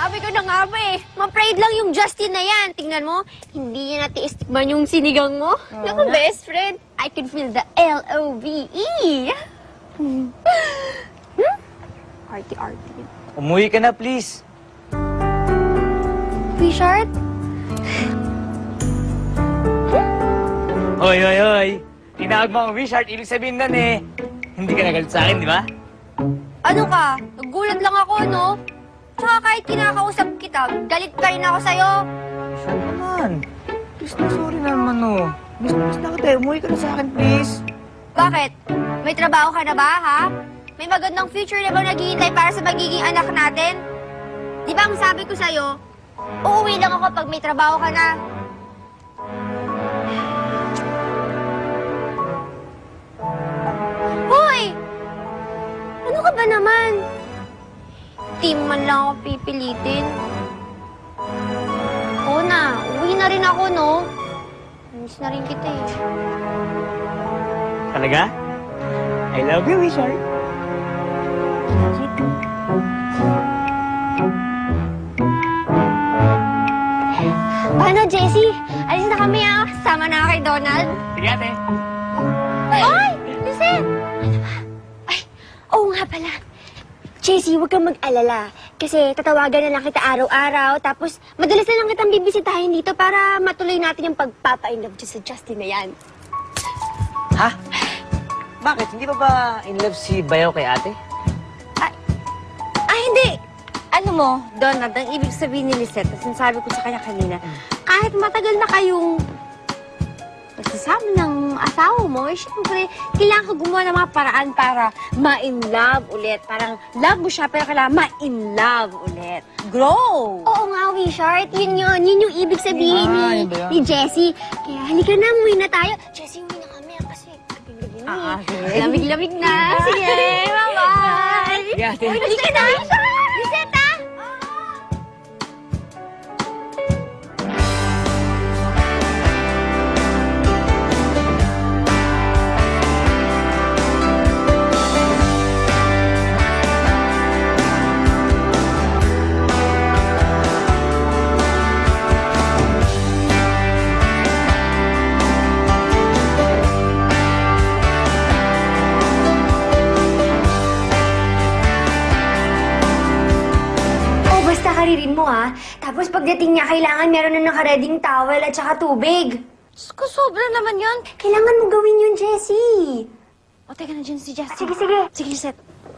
Sabi ko na nga ba eh, ma-pride lang yung Justin na yan. Tingnan mo, hindi niya natiis tikman yung sinigang mo. Naku, best friend, I can feel the L-O-V-E. Arty-arty. Umuwi ka na, please. Richard? Hoy, hoy, hoy. Tinawag mo ang Richard, ibig sabihin nun eh. Hindi ka nagalit sa akin, di ba? Ano ka? Nagulat lang ako, no? Tsaka kahit kinakausap kita, galit pa rin ako sa'yo. Richard naman. Please na, sorry naman, oh. Please na kita, umuwi ka na sa akin, please. Bakit? May trabaho ka na ba, ha? May magandang future na bang naghihintay para sa magiging anak natin? Di ba ang sabi ko sa'yo, uuwi lang ako pag may trabaho ka na. Hoy! Ano ka ba naman? Di man lang ako pipilitin. Oo na, uwi na rin ako, no? Miss na rin kita eh. Talaga? I love you, Richard. Paano, Jessie? Alis na kami, ah. Sama na kay Donald. Sige, ate. Ay! Lisette! Ano ba? Ay, oo nga pala. Jessie, huwag kang mag-alala. Kasi tatawagan na lang kita araw-araw. Tapos, madalas na lang kitang bibisitahin dito para matuloy natin yung pagpapa-inlove sa Justin na yan. Ha? Bakit? Hindi pa ba in love si Bayaw kay ate? Ay, hindi! Ano mo, Donald, ang ibig sabihin ni Lisette, sinasabi ko sa kanya kanina, kahit matagal na kayong nagsasama ng asawa mo, eh, syempre, kailangan ko gumawa ng mga paraan para ma-in-love ulit. Parang love mo siya, pero kailangan ma-in-love ulit. Grow! Oo nga, Richard. Yun yun. Yun yung ibig sabihin ni Jessie. Kaya halika na, umuwi na tayo. Jessie, umuwi na kami kasi gabi-gabi na. sige. Lamig-lamig na. Sige, bye-bye. Sige, ate. Halika na, Lisette, ah! Karirin mo, ha? Tapos pagdating niya, kailangan meron na nakareding towel at saka tubig. Diyos ko, sobra naman yun. Kailangan mo gawin yun, Jessie. O, teka na dyan si Justin. Sige, sige. Sige, Lisette.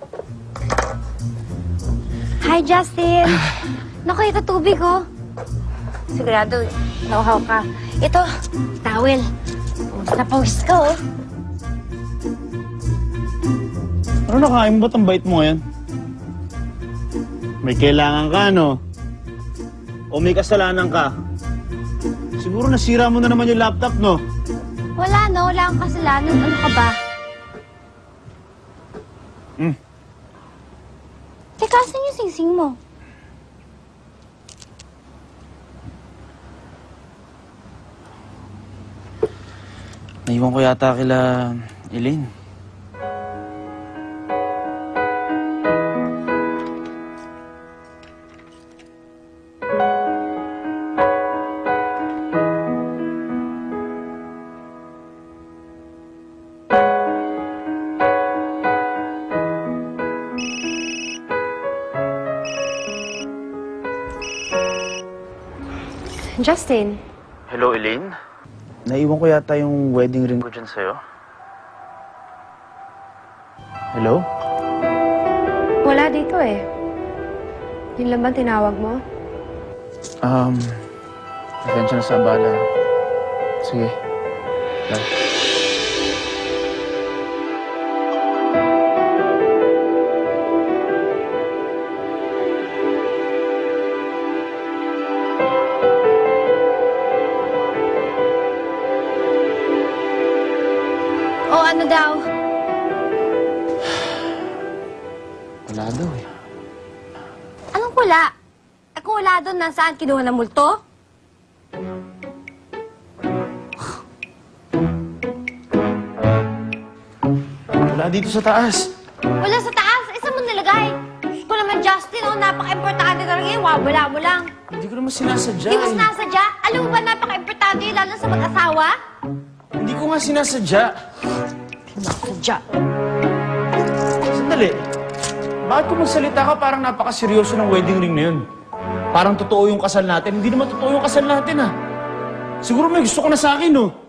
Hi, Justin. Naku, ito tubig, oh. Sigurado, nauhaw ka. Ito, towel. Napawis ka, oh. Ano nakain mo? Ba't ang bait mo ngayon? May kailangan ka, no? O may kasalanan ka? Siguro nasira mo na naman yung laptop, no? Wala, no? Wala kang kasalanan. Ano ka ba? Teka, saan yung singsing mo? Naiwan ko yata kila Elaine. Justin. Hello, Elaine? Naiwan ko yata yung wedding ring ko dyan sa'yo. Hello? Wala dito eh. Yun lang ba tinawag mo? Pasensya na sa abala. Sige. Bye. O ano daw? Wala daw eh. Anong wala? Eh kung wala doon, nasaan kinuha ng multo? Wala dito sa taas. Wala sa taas. Eh, saan mo nilagay? Diyos ko naman, Justin. Justin, oh, napaka-importante talaga yun. Wala mo lang. Hindi ko naman sinasadya Di mo eh. sinasadya? Alam mo ba napaka-importante yun, lalo sa mag-asawa? Hindi ko nga sinasadya. Sinasadya. Sandali. Bakit kung magsalita ka parang napakaseryoso ng wedding ring na yun? Parang totoo yung kasal natin. Hindi naman totoo yung kasal natin, ah. Siguro may gusto ko na sa akin, no?